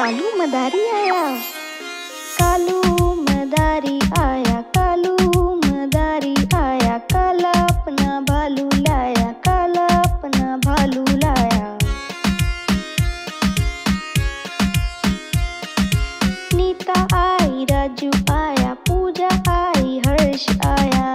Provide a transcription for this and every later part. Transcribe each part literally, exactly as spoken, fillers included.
कालू मदारी आया, कालू मदारी आया, कालू मदारी आया, काला अपना भालू लाया, काला अपना भालू लाया। नीता आई, राजू आया, पूजा आई, हर्ष आया।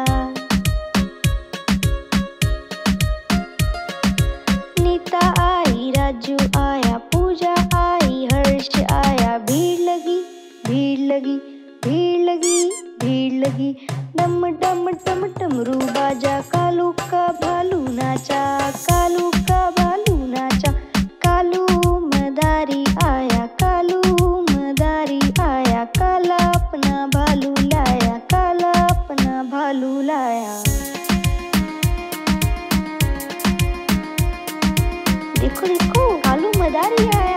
नीता आई, राजू आया, पूजा आई, हर्ष आया। भीड़ लगी, भीड़ लगी, भीड़ लगी, भीड़ लगी। डम डम डम डमरू बाजा, कालू का भालू नाचा, कालू का भालू नाचा। कालू मदारी आया, कालू मदारी आया, काला अपना भालू लाया, काला अपना भालू लाया। देखो देखो कालू मदारी आया।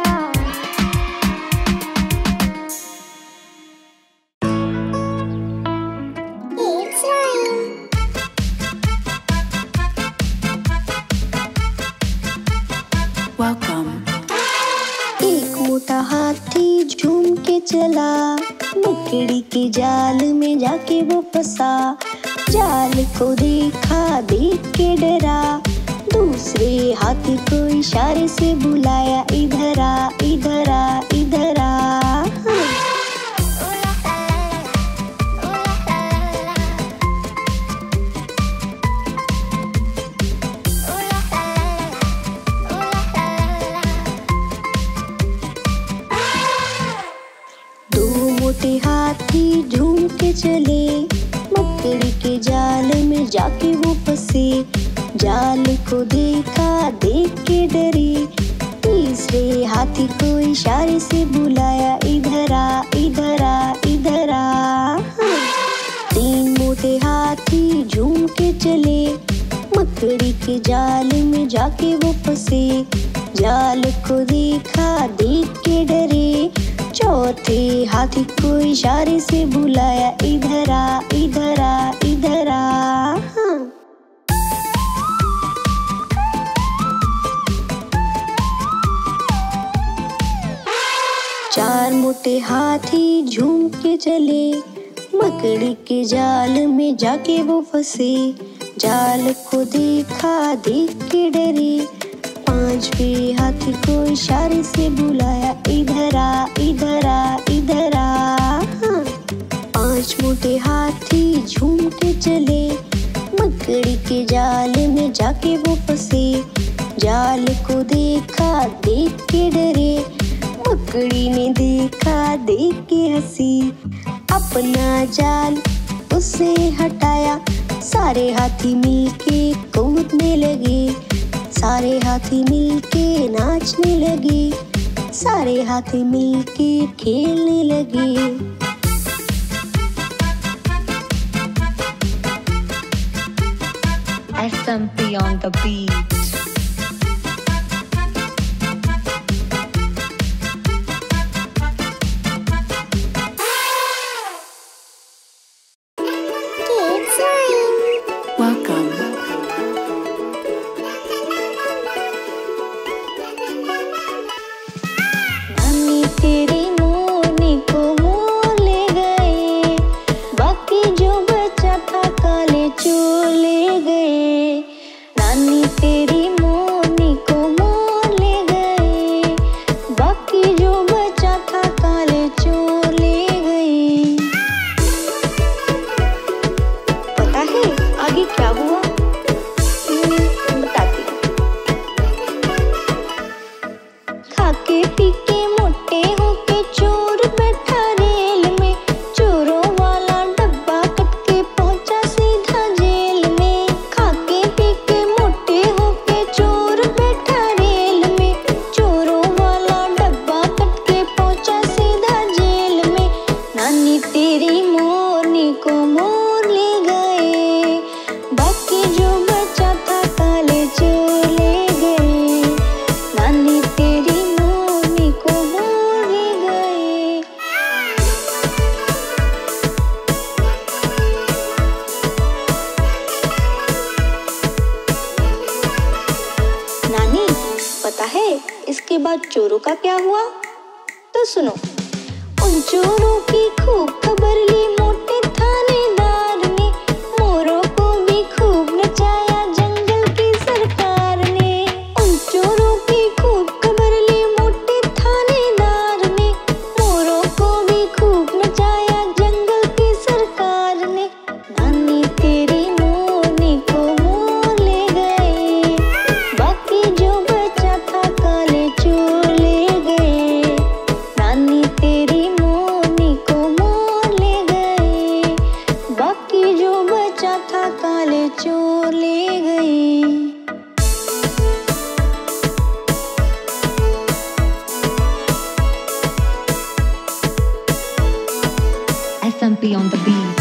एक मोटा हाथी झूम के चला, मकड़ी के जाल में जाके वो फंसा। जाल को देखा, देख के डरा, दूसरे हाथी को इशारे से बुलाया, इधर आ, इधर आ, इधर आ। दो मोटे हाथी झूम के चले, मकड़ी के जाल में जाके वो फंसे। जाल को देखा, देख के डरे, तीसरे हाथी को इशारे से बुलाया, इधर आ, इधर आ, इधर आ। तीन मोटे हाथी झूम के चले, मकड़ी के जाल में जाके वो फंसे। जाल को देखा, देख के डरे, चौथे हाथी को इशारे से बुलाया, इधर आ, इधर आ, इधर आ। चार मोटे हाथी झूम के चले, मकड़ी के जाल में जाके वो फंसे। जाल को देखा, देख के डरे, पांचवे हाथी को इशारे से बुलाया, इधर आ, इधर आ, इधर आ। पांच मोटे हाथी झूम के चले, मकड़ी के जाल में जाके वो फंसे। जाल को देखा, देख के डरे, मकड़ी ने देखा, देख के हंसी। अपना जाल उससे हटाया, सारे हाथी मिलके कूदने लगे, सारे हाथी मिलके नाचने लगे, सारे हाथी मिलके खेलने लगे। S M P on the beat. इसके बाद चोरों का क्या हुआ? तो तो सुनो। उन चोरों की खूब खबर ली मोटे थानेदार ने, मोरों को भी खूब नचाया जंगल की सरकार ने। उन चोरों की खूब खबर ली मोटे थानेदार ने, मोरों को भी खूब नचाया जंगल की सरकार ने। नानी तेरी मोरनी को मोर ले गए, बाकी जो बचा था काले चोर ले गए। नानी तेरी मोरनी को मोर ले गए, बाकी जो बचा था काले चोर ले गए। S M P on the beat.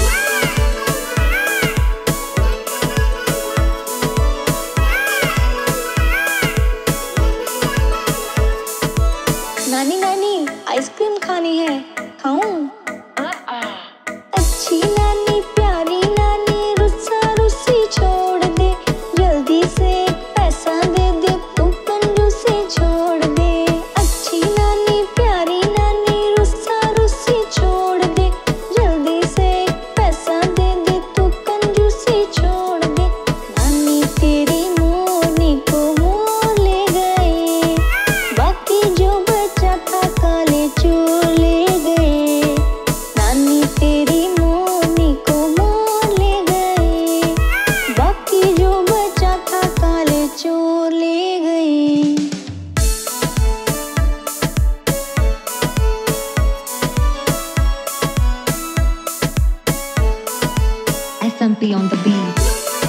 नानी नानी आइसक्रीम खानी है, खाऊं? अच्छी नानी प्यारी नानी रुस्सा रुस्सी छोड़ दे, जल्दी से पैसा दे दे तू कंजूसी छोड़ दे। अच्छी नानी प्यारी नानी रुस्सा रुस्सी छोड़ दे, जल्दी से पैसा दे दे तू कंजूसी छोड़ दे। नानी तेरी मोरनी को मोर ले गए, बाकी जो बचा था काले चोर ले गए। नानी तेरी मोरनी को मोर ले गए, बाकी जो बचा था काले चोर ले गए। S M P on the beat.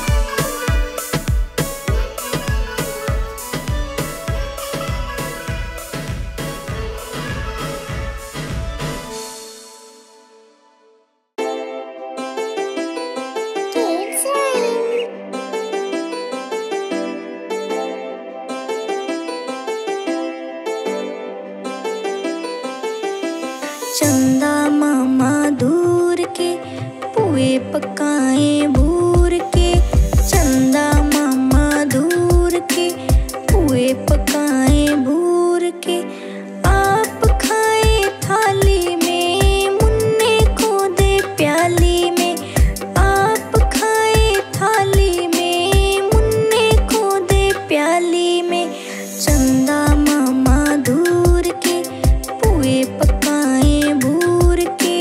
चंदा मामा दूर के पुए पकाए भूर के, चंदा मामा दूर के पुए पकाए भूर के। आप खाए थाली में, मुन्ने को दे प्याली में। आप खाए थाली में, मुन्ने को दे प्याली में। चंदा मामा दूर के पुए पकाए भूर के।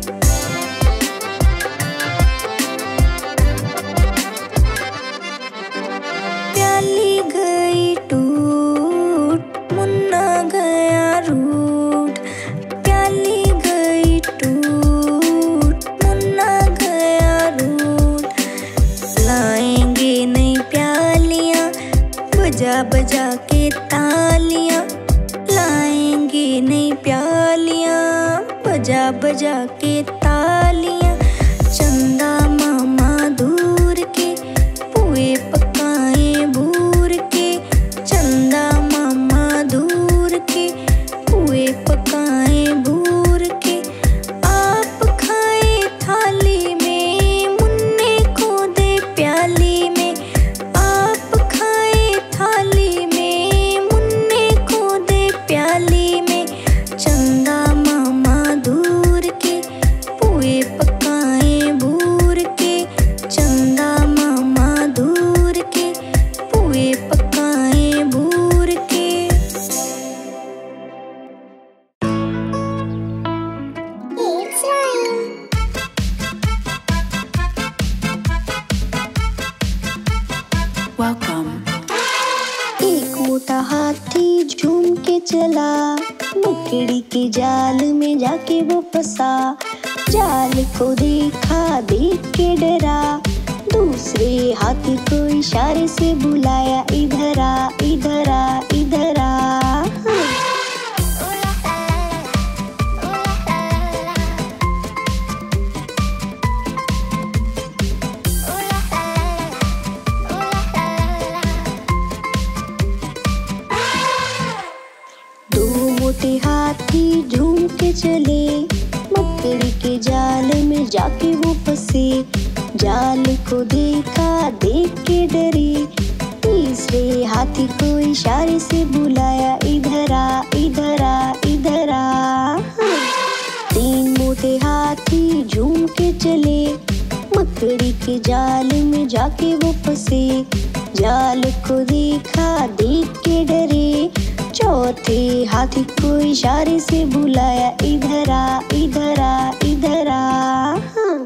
प्याली गई टूट, मुन्ना गया रूठ। प्याली गई टूट, मुन्ना गया रूठ। लाएंगे नई प्यालियां, बजा बजा के तालियां। लाएंगे नई प्यालियां, बजा बजा के तालियां। चंदा मामा दूर के पुए पकाए भूर के, चंदा मामा दूर के पुए पकाए भूर के। आप खाए थाली में, मुन्ने को दे प्याली में। आप खाए थाली में, मुन्ने को दे प्याली में। चंदा मामा दूर के पुए पकाए भूर के, चंदा मामा दूर के पुए पकाए भूर के। Welcome. एक मोटा हाथी झूम के चला, मकड़ी के जाल में जाके वो फंसा। जाल को देखा, देख के डरा, दूसरे हाथी को इशारे से बुलाया, इधर आ इधर आ इधर आ। दो मोटे हाथी झूम के चले, मकड़ी के जाल में जाके वो फंसे। जाल को देखा, देख के डरे, तीसरे चौथे हाथी को इशारे से बुलाया, इधर आ इधर आ इधर आ। तीन मोटे हाथी झूम के चले, मकड़ी के जाल में जाके वो फंसे। जाल को देखा, देख के डरे, चौथे हाथी को इशारे से बुलाया, इधर आ इधर आ इधर आ।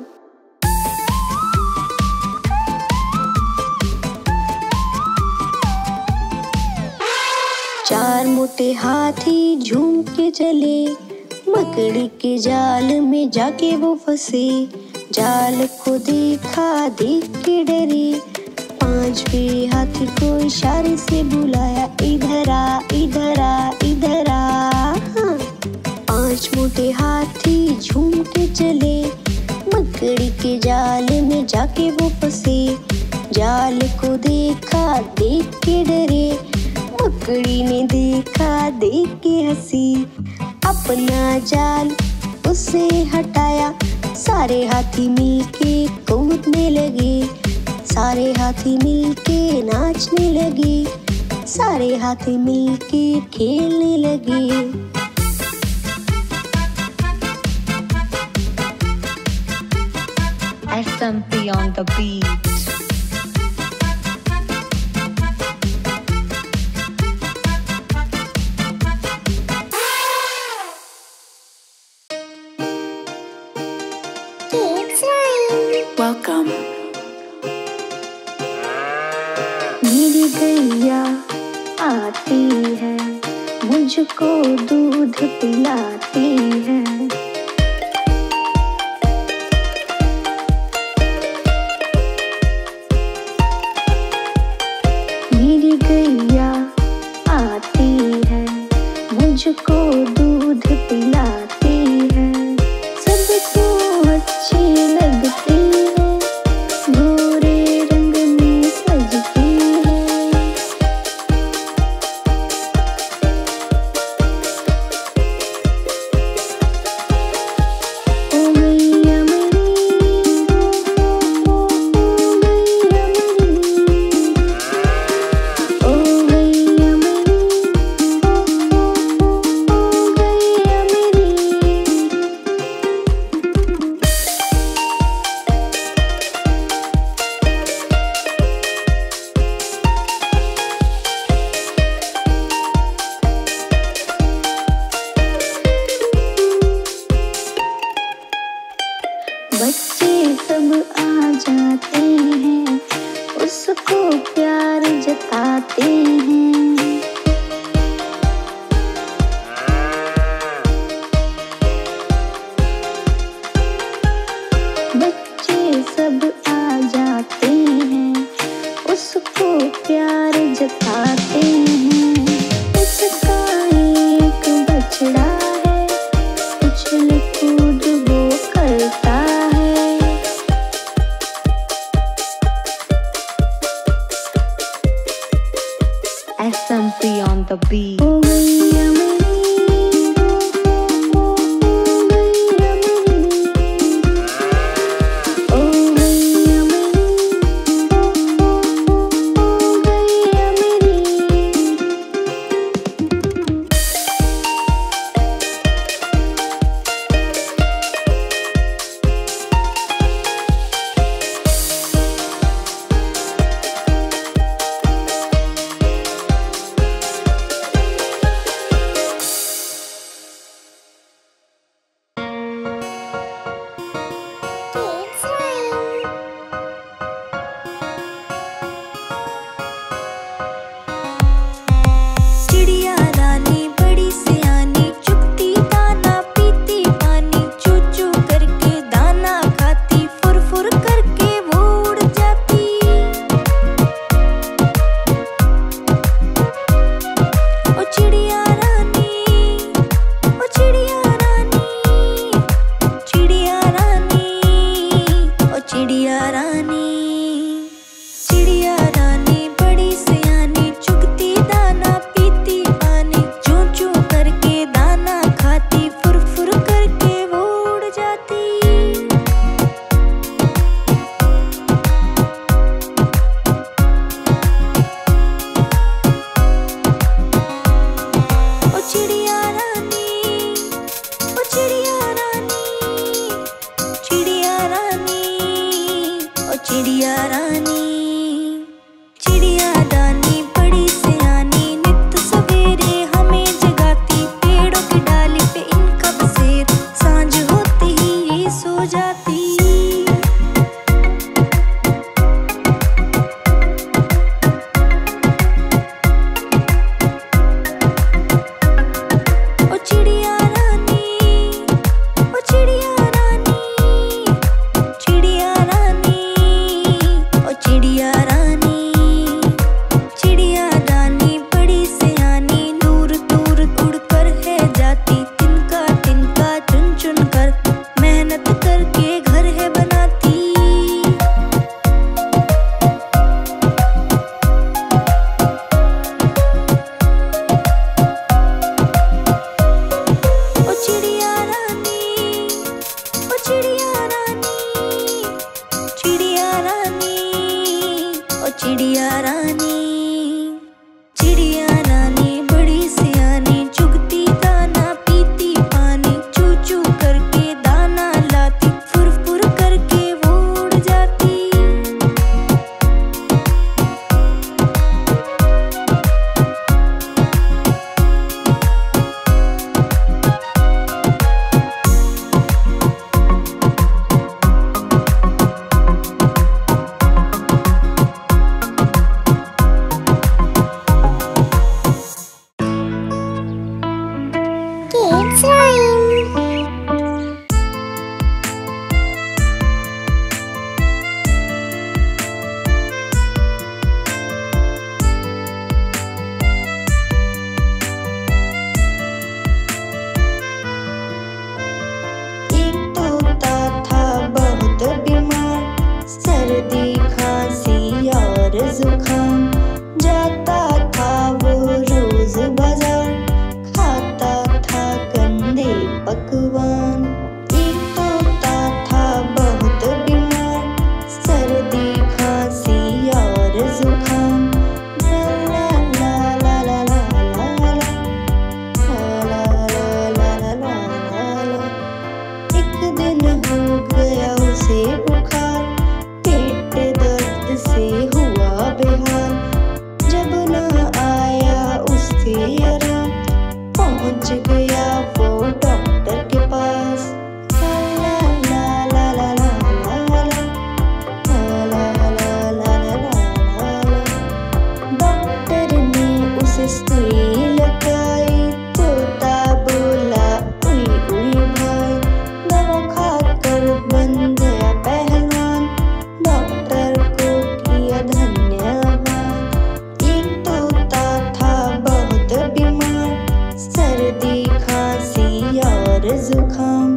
चार मोटे हाथी झूम के चले, मकड़ी के जाल में जाके वो फंसे। जाल को देखा, देख के डरे, पांचवे हाथी को इशारे से बुलाया, इधर आ इधर आ इधर आ। पांच मोटे हाथी झूम के चले, मकड़ी के जाल में जाके वो फंसे। जाल को देखा, देख के डरे, मकड़ी ने देखा, देख के हंसी। अपना जाल उसे हटाया, सारे हाथी मिलके कूदने लगे। सारे हाथी मिलके नाचने लगे, सारे हाथी मिलके खेलने लगे। S M P on the beat. Welcome. मेरी गैया आती है, मुझको दूध पिलाती है। मेरी गैया आती है, मुझको दूध पिलाती है। सबको अच्छी लगती है, गोरे रंग में सजती है। ओ गैया मेरी, ओ गैया मेरी, ओ गैया मेरी, ओ गैया मेरी। बच्चे सब आ जाते हैं, उसको प्यार जताते हैं। बच्चे सब आ जाते हैं, उसको प्यार जताते हैं। उसका एक बछड़ा है, उछल कूद वो करता है। S M P on the beat. ओ गैया मेरी, ओ गैया मेरी, ओ गैया मेरी, ओ गैया मेरी। चिड़िया रानी चिड़िया रानी बड़ी सियानी चुगती दाना पीती पानी चू चू करके दाना लाती फुर फुर करके वो उड़ जाती Kids Rhyme. एक तोता था बहुत बीमार सर्दी खांसी और जुकाम जाता था वो रोज बाजार खाता था गंदे पकवान एक तोता था बहुत बीमार सर्दी खांसी और जुकाम ला ला ला ला ला ला ला ला ला ला ला ला। एक दिन हो गया उसे बुखार पेट दर्द से हुआ बेहाल जब न आया उससे आराम पहुंच गया वो डॉक्टर के पास ला ला ला ला ला ला ला ला ला ला ला ला। डॉक्टर ने उसे सुई लगाई तोता बोला उई उई भाई दवा खाकर बन गया पहलवान डॉक्टर को किया धन्यवाद एक तोता था बहुत बीमार सर्दी खांसी और जुकाम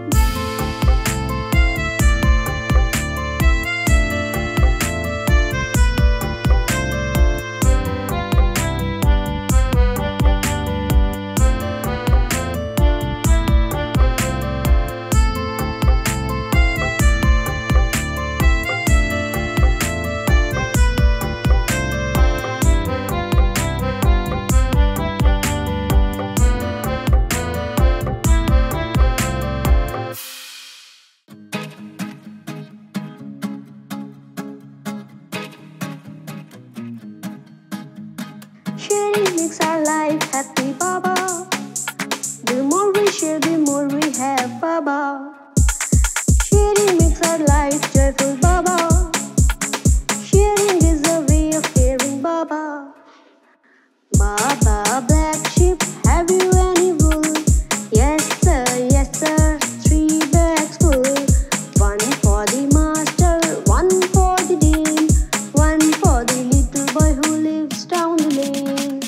Sharing makes our life happy, Baba. The more we share, the more we have, Baba. Sharing makes our life joyful, Baba. Sharing is a way of caring, Baba. Baba, black sheep, have you any wool? Yes, sir, yes, sir, three bags full. One for the master, one for the dean, one for the little boy who lives down the lane.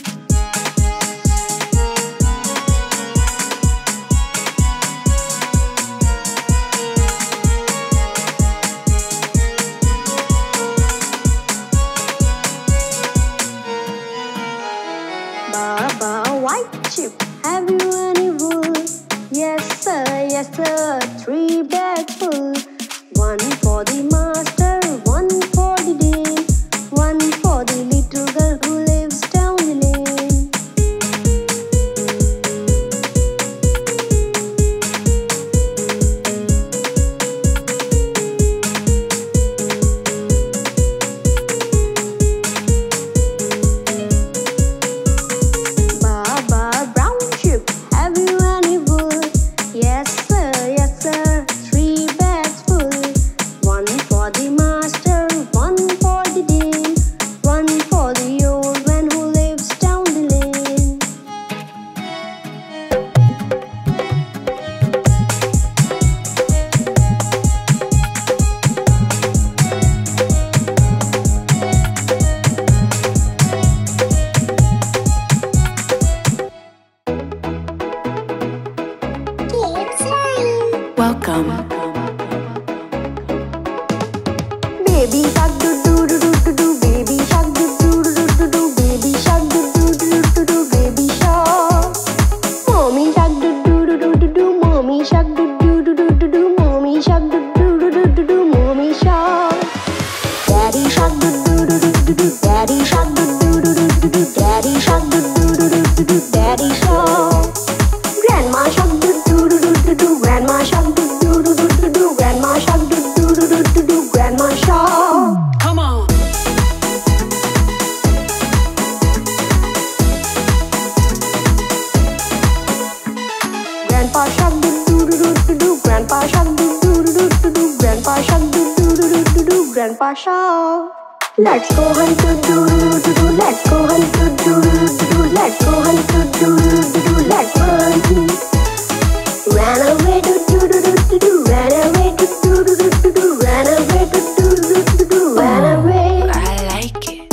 Baba, white sheep, have you any wool? Yes, sir, yes, sir, three bags full. One for the master, one for the dean, one for the little girl who lives down the lane. Baba, brown sheep, have you any wool? Yes, sir, yes, sir, three bags full. One for the master, one for the dean, one for the old man who lives down the lane. Kids Rhyme. Welcome. Baby shark do do do do do do, baby shark do do do do do do, baby shark do do do do do do, baby shark. Mommy shark do do do do do do, mommy shark do do do do do do, mommy shark do do do do do do, mommy shark. Daddy shark do do do do do Pasha. Let's go hunt to do do do. Let's go hunt to do do do. Let's go hunt to do do do. Let's run. Ran away to do do do do do. Ran away to do do do do do. Ran away to do do do do. Ran away. I like it.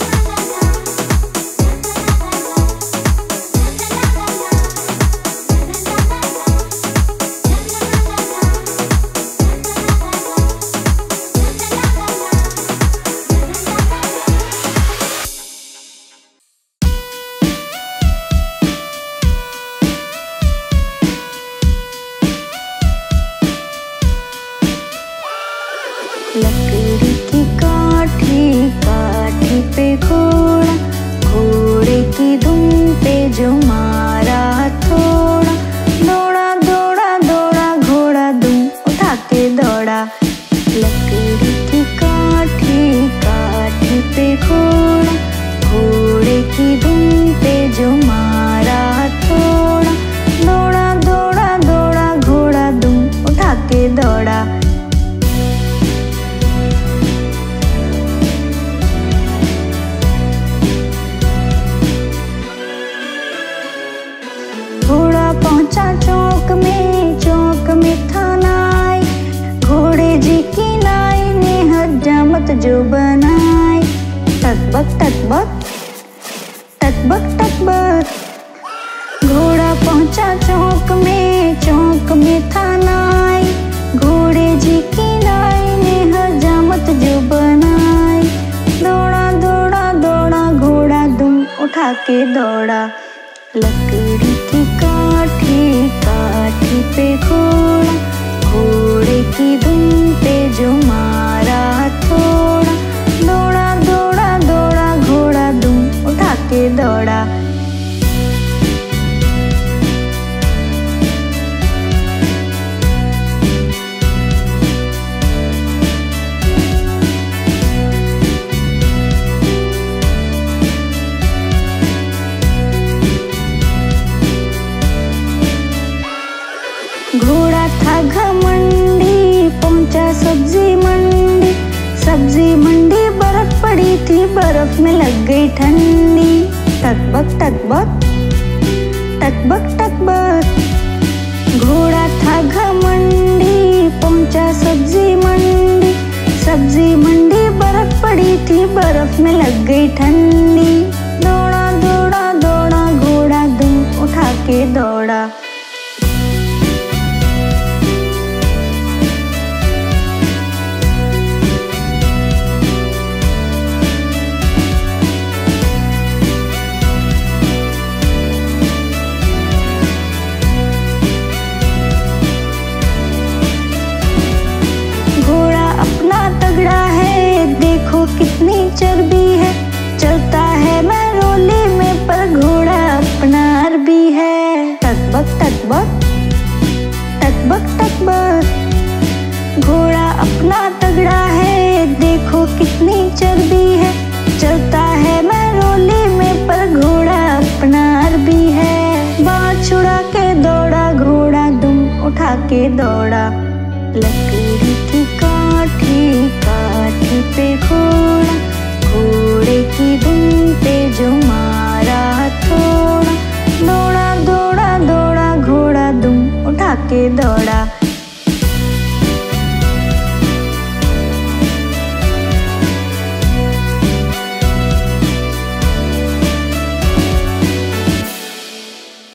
लकड़ी की काठी, काठी पे घोड़ा, घोड़े की दुम पे जो मारा थोड़ा, दौड़ा दौड़ा दौड़ा घोड़ा दुम उठा के दौड़ा। लकड़ी की काठी, काठी पे घोड़ा, घोड़े की दुम पे जो मारा थोड़ा, दौड़ा दौड़ा दौड़ा घोड़ा दुम उठा के दौड़ा। घोड़ा पहुंचा चौक में, चौक में था नाई, घोड़े जी की नाई ने हजामत जो बनाई। टकबक टकबक टकबक टकबक। घोड़ा पहुंचा चौक में, चौक में था नाई, घोड़े जी की नाई ने हजामत जो बनाई। दौड़ा दौड़ा दौड़ा घोड़ा दुम उठा के दौड़ा। लकड़ी की काठी, काठी पे घोड़ा, घोड़े की दुम पे जो मारा थोड़ा, दौड़ा दौड़ा दौड़ा घोड़ा दुम उठा के दौड़ा। घोड़ा था घमंडी, पहुंचा सब्जी मंडी, सब्जी मंडी बर्फ पड़ी थी, बर्फ में लग गई ठंडी। टकबक टकबक टकबक टकबक। घोड़ा था घमंडी, पहुंचा सब्जी मंडी, सब्जी मंडी बर्फ पड़ी थी, बर्फ में लग गई ठंडी। दौड़ा दौड़ा दौड़ा घोड़ा दुम उठा के दौड़ा। तगड़ा है देखो कितनी चर्बी है, चलता है मैं रोली में पर घोड़ा अपना अरबी है। टकबक टकबक टकबक टकबक। घोड़ा अपना तगड़ा है देखो कितनी चर्बी है, चलता है मैं रोली में पर घोड़ा अपना अरबी है। बाँह छुड़ा के दौड़ा घोड़ा दुम उठा के दौड़ा। लकड़ी की काठी, काठी पे घोड़ा, घोड़े की दुम पे जो मारा थोड़ा, दौड़ा दौड़ा दौड़ा घोड़ा दुम उठा के दौड़ा।